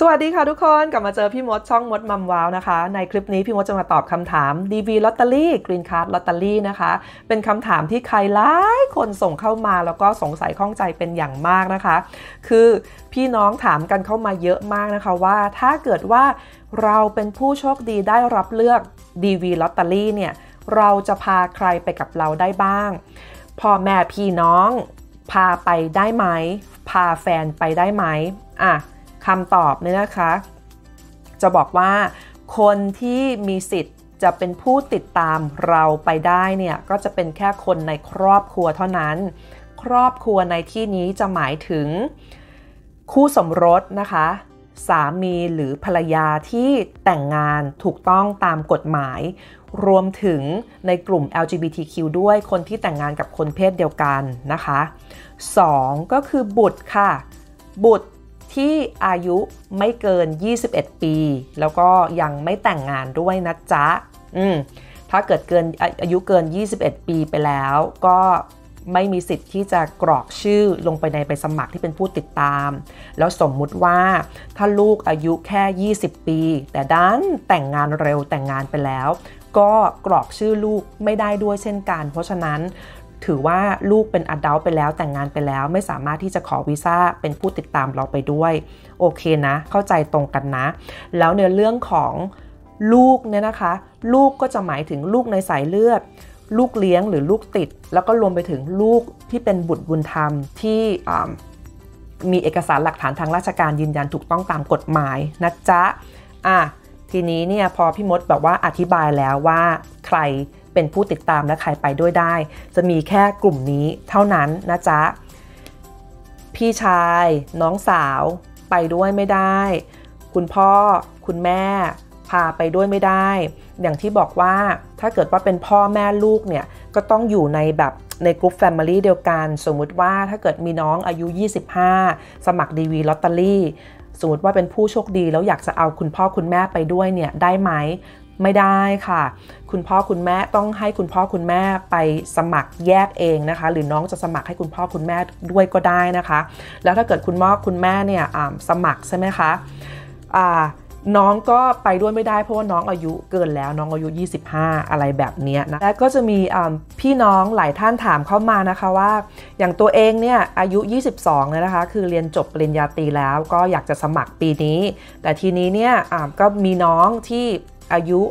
สวัสดีค่ะทุกคนกลับมาเจอพี่มดช่องมดมัมว้าวนะคะในคลิปนี้พี่มดจะมาตอบคำถาม DV ลอตเตอรี่กรีนการ์ดลอตเตอรี่นะคะเป็นคำถามที่ใครหลายคนส่งเข้ามาแล้วก็สงสัยข้องใจเป็นอย่างมากนะคะคือพี่น้องถามกันเข้ามาเยอะมากนะคะว่าถ้าเกิดว่าเราเป็นผู้โชคดีได้รับเลือก DV ลอตเตอรี่เนี่ยเราจะพาใครไปกับเราได้บ้างพ่อแม่พี่น้องพาไปได้ไหมพาแฟนไปได้ไหมคำตอบเนี่ยนะคะจะบอกว่าคนที่มีสิทธิ์จะเป็นผู้ติดตามเราไปได้เนี่ยก็จะเป็นแค่คนในครอบครัวเท่านั้นครอบครัวในที่นี้จะหมายถึงคู่สมรสนะคะสามีหรือภรรยาที่แต่งงานถูกต้องตามกฎหมายรวมถึงในกลุ่ม LGBTQ ด้วยคนที่แต่งงานกับคนเพศเดียวกันนะคะ2ก็คือบุตรค่ะบุตรที่อายุไม่เกิน21ปีแล้วก็ยังไม่แต่งงานด้วยนะจ๊ะถ้าเกิดอายุเกิน21ปีไปแล้วก็ไม่มีสิทธิ์ที่จะกรอกชื่อลงไปในใบสมัครที่เป็นผู้ติดตามแล้วสมมุติว่าถ้าลูกอายุแค่20ปีแต่ดันแต่งงานเร็วแต่งงานไปแล้วก็กรอกชื่อลูกไม่ได้ด้วยเช่นกันเพราะฉะนั้นถือว่าลูกเป็นadultไปแล้วแต่งงานไปแล้วไม่สามารถที่จะขอวีซ่าเป็นผู้ติดตามเราไปด้วยโอเคนะเข้าใจตรงกันนะแล้วในเรื่องของลูกเนี่ยนะคะลูกก็จะหมายถึงลูกในสายเลือดลูกเลี้ยงหรือลูกติดแล้วก็รวมไปถึงลูกที่เป็นบุตรบุญธรรมที่มีเอกสารหลักฐานทางราชการยืนยันถูกต้องตามกฎหมายนะจ๊ะทีนี้เนี่ยพอพี่มดแบบว่าอธิบายแล้วว่าใครเป็นผู้ติดตามและใครไปด้วยได้จะมีแค่กลุ่มนี้เท่านั้นนะจ๊ะพี่ชายน้องสาวไปด้วยไม่ได้คุณพ่อคุณแม่พาไปด้วยไม่ได้อย่างที่บอกว่าถ้าเกิดว่าเป็นพ่อแม่ลูกเนี่ยก็ต้องอยู่ในแบบในกลุ่ม Family เดียวกันสมมุติว่าถ้าเกิดมีน้องอายุ25สมัคร DV ลอตเตอรี่สมมติว่าเป็นผู้โชคดีแล้วอยากจะเอาคุณพ่อคุณแม่ไปด้วยเนี่ยได้ไหมไม่ได้ค่ะคุณพ่อคุณแม่ต้องให้คุณพ่อคุณแม่ไปสมัครแยกเองนะคะหรือน้องจะสมัครให้คุณพ่อคุณแม่ด้วยก็ได้นะคะแล้วถ้าเกิดคุณพ่อคุณแม่เนี่ยสมัครใช่ไหมคะน้องก็ไปด้วยไม่ได้เพราะว่าน้องอายุเกินแล้วน้องอายุ25อะไรแบบนี้นะและก็จะมีพี่น้องหลายท่านถามเข้ามานะคะว่าอย่างตัวเองเนี่ยอายุ22เลยนะคะคือเรียนจบปริญญาตรีแล้วก็อยากจะสมัครปีนี้แต่ทีนี้เนี่ยก็มีน้องที่อายุ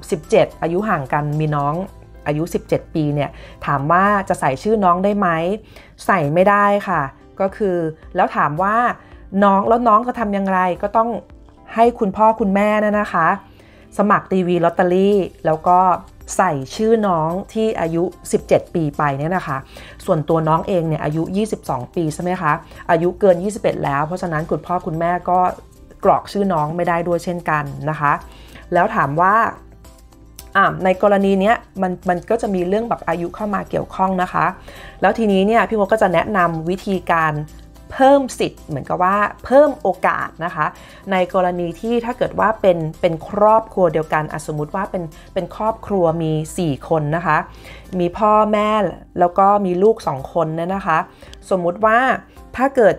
17อายุห่างกันมีน้องอายุ17ปีเนี่ยถามว่าจะใส่ชื่อน้องได้ไหมใส่ไม่ได้ค่ะก็คือแล้วถามว่าน้องจะทำอย่างไรก็ต้องให้คุณพ่อคุณแม่นะคะสมัคร DV ลอตเตอรี่แล้วก็ใส่ชื่อน้องที่อายุ17ปีไปเนี่ยนะคะส่วนตัวน้องเองเนี่ยอายุ22ปีใช่ไหมคะอายุเกิน21แล้วเพราะฉะนั้นคุณพ่อคุณแม่ก็กรอกชื่อน้องไม่ได้ด้วยเช่นกันนะคะแล้วถามว่าในกรณีนี้มันก็จะมีเรื่องแบบอายุเข้ามาเกี่ยวข้องนะคะแล้วทีนี้เนี่ยพี่โมก็จะแนะนำวิธีการเพิ่มสิทธิ์เหมือนกับว่าเพิ่มโอกาสนะคะในกรณีที่ถ้าเกิดว่าเป็นครอบครัวเดียวกันสมมุติว่าเป็นครอบครัวมี4คนนะคะมีพ่อแม่แล้วก็มีลูก2คนเนี่ยนะคะสมมุติว่าถ้าเกิด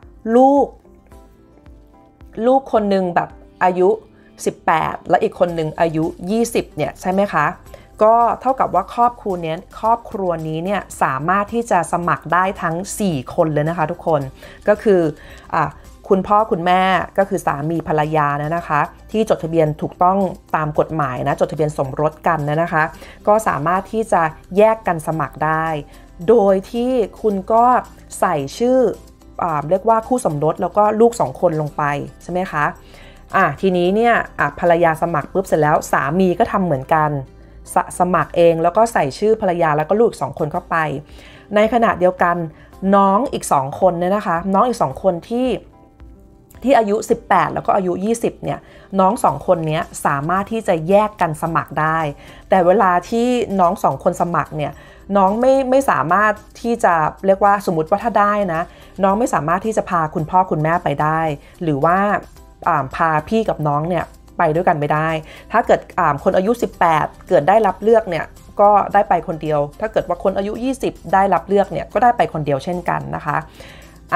ลูกคนหนึ่งแบบอายุ18และอีกคนหนึ่งอายุ20เนี่ยใช่ไหมคะก็เท่ากับว่าครอบครัวนี้เนี่ยสามารถที่จะสมัครได้ทั้ง4คนเลยนะคะทุกคนก็คือคุณพ่อคุณแม่ก็คือสามีภรรยานะคะที่จดทะเบียนถูกต้องตามกฎหมายนะจดทะเบียนสมรสกันนะคะก็สามารถที่จะแยกกันสมัครได้โดยที่คุณก็ใส่ชื่อเรียกว่าคู่สมรสแล้วก็ลูก2คนลงไปใช่ไหมคะทีนี้เนี่ยภรรยาสมัครปุ๊บเสร็จแล้วสามีก็ทำเหมือนกันสมัครเองแล้วก็ใส่ชื่อภรรยาแล้วก็ลูก2คนเข้าไปในขณะเดียวกันน้องอีก2คนเนี่ยนะคะน้องอีก2คนที่อายุ18แล้วก็อายุ20เนี่ยน้อง2คนนี้สามารถที่จะแยกกันสมัครได้แต่เวลาที่น้อง2คนสมัครเนี่ยน้องไม่สามารถที่จะเรียกว่าสมมติว่าถ้าได้นะน้องไม่สามารถที่จะพาคุณพ่อคุณแม่ไปได้หรือว่าพาพี่กับน้องเนี่ยไปด้วยกันไม่ได้ถ้าเกิดคนอายุ18เกิดได้รับเลือกเนี่ยก็ได้ไปคนเดียวถ้าเกิดว่าคนอายุ20ได้รับเลือกเนี่ยก็ได้ไปคนเดียวเช่นกันนะคะ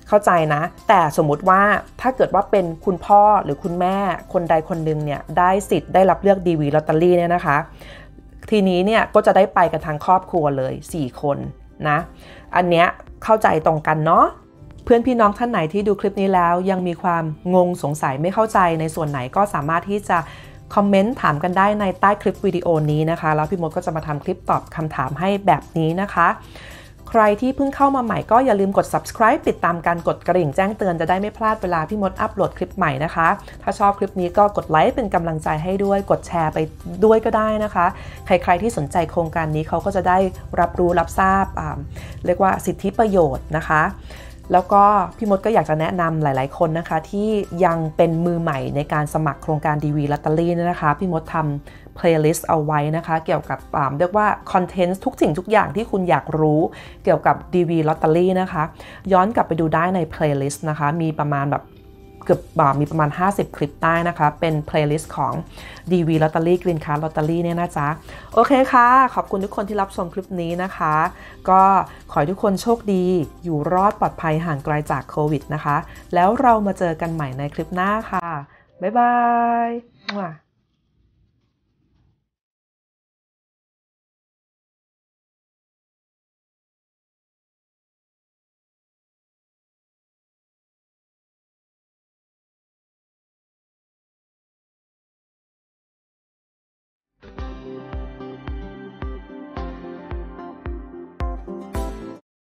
เข้าใจนะแต่สมมุติว่าถ้าเกิดว่าเป็นคุณพ่อหรือคุณแม่คนใดคนหนึ่งเนี่ยได้สิทธิ์ได้รับเลือก DV ลอตเตอรี่เนี่ยนะคะทีนี้เนี่ยก็จะได้ไปกันทั้งครอบครัวเลย4คนนะอันเนี้ยเข้าใจตรงกันเนาะเพื่อนพี่น้องท่านไหนที่ดูคลิปนี้แล้วยังมีความงงสงสัยไม่เข้าใจในส่วนไหนก็สามารถที่จะคอมเมนต์ถามกันได้ในใต้คลิปวิดีโอนี้นะคะแล้วพี่มดก็จะมาทำคลิปตอบคำถามให้แบบนี้นะคะใครที่เพิ่งเข้ามาใหม่ก็อย่าลืมกด subscribe ติดตามการกดกระดิ่งแจ้งเตือนจะได้ไม่พลาดเวลาพี่มดอัปโหลดคลิปใหม่นะคะถ้าชอบคลิปนี้ก็กดไลค์เป็นกำลังใจให้ด้วยกดแชร์ไปด้วยก็ได้นะคะใครๆที่สนใจโครงการนี้เขาก็จะได้รับรู้รับทราบเรียกว่าสิทธิประโยชน์นะคะแล้วก็พี่มดก็อยากจะแนะนำหลายๆคนนะคะที่ยังเป็นมือใหม่ในการสมัครโครงการ DV ลอตเตอรี่นะคะพี่มดทำ playlist เอาไว้นะคะเกี่ยวกับเรียกว่าคอนเทนต์ทุกสิ่งทุกอย่างที่คุณอยากรู้เกี่ยวกับ DV ลอตเตอรี่นะคะย้อนกลับไปดูได้ใน playlist นะคะมีประมาณแบบเกือบมีประมาณ50คลิปได้นะคะเป็น playlist ของ DV ลอตเตอรี่ Green Card ลอตเตอรี่เนี่ยนะจ๊ะโอเคค่ะขอบคุณทุกคนที่รับชมคลิปนี้นะคะก็ขอให้ทุกคนโชคดีอยู่รอดปลอดภัยห่างไกลจากโควิดนะคะแล้วเรามาเจอกันใหม่ในคลิปหน้าค่ะบ๊ายบาย